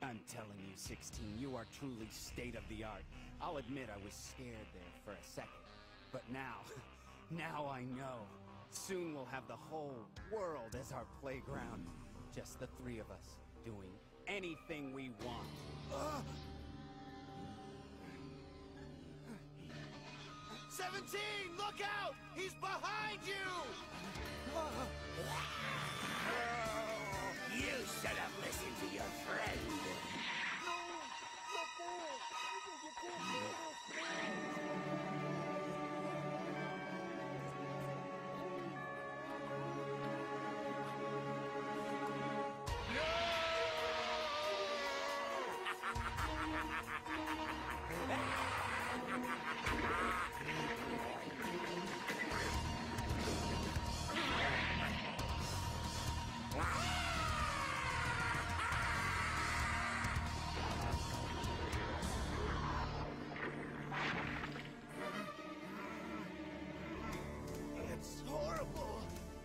I'm telling you, 16, you are truly state-of-the-art. I'll admit I was scared there for a second. But now, now I know. Soon we'll have the whole world as our playground. Just the three of us, doing anything we want. 17, look out! He's behind you! You should have listened to your friend. It's horrible.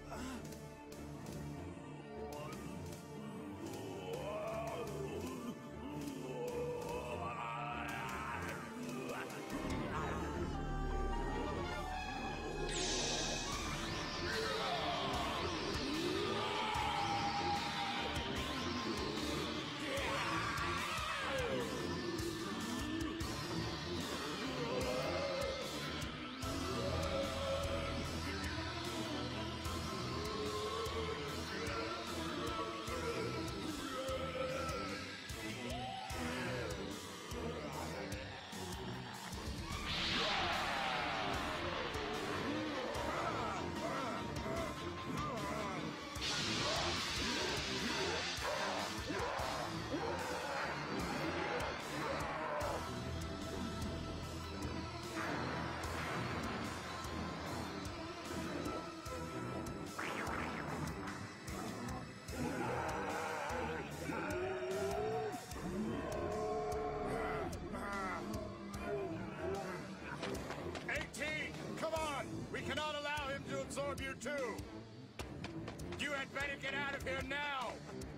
We cannot allow him to absorb you too! You had better get out of here now!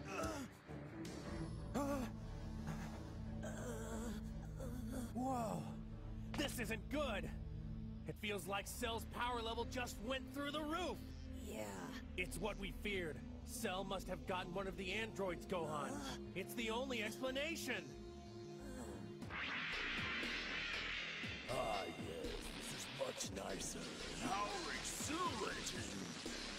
Whoa! This isn't good! It feels like Cell's power level just went through the roof! Yeah. It's what we feared. Cell must have gotten one of the androids, Gohan. It's the only explanation! Ah, yes, this is much nicer. How exhilarating!